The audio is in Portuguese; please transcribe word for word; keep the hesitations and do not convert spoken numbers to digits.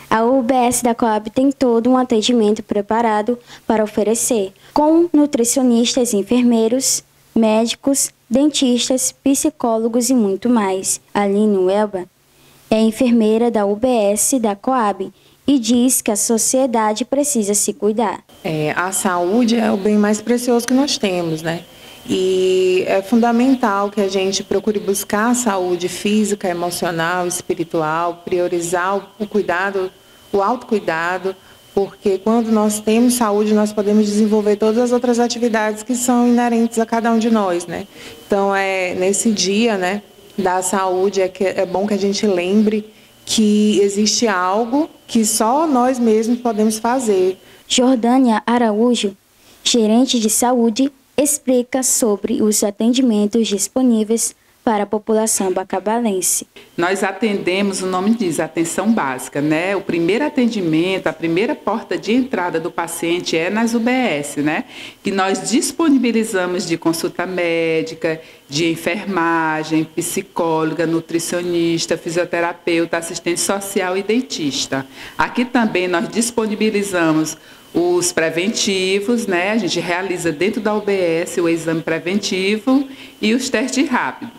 A U B S da Coab tem todo um atendimento preparado para oferecer, com nutricionistas, enfermeiros, médicos, dentistas, psicólogos e muito mais. Aline Welba é enfermeira da U B S da Coab e diz que a sociedade precisa se cuidar. É, a saúde é o bem mais precioso que nós temos, né? E é fundamental que a gente procure buscar a saúde física, emocional, espiritual, priorizar o cuidado, o autocuidado, porque quando nós temos saúde, nós podemos desenvolver todas as outras atividades que são inerentes a cada um de nós, né? Então, é nesse dia, né, da saúde, é, que é bom que a gente lembre que existe algo que só nós mesmos podemos fazer. Jordânia Araújo, gerente de saúde, explica sobre os atendimentos disponíveis para a população bacabalense. Nós atendemos, o nome diz, atenção básica, né? O primeiro atendimento, a primeira porta de entrada do paciente é nas U B S, né? Que nós disponibilizamos de consulta médica, de enfermagem, psicóloga, nutricionista, fisioterapeuta, assistente social e dentista. Aqui também nós disponibilizamos os preventivos, né? A gente realiza dentro da U B S o exame preventivo e os testes rápidos.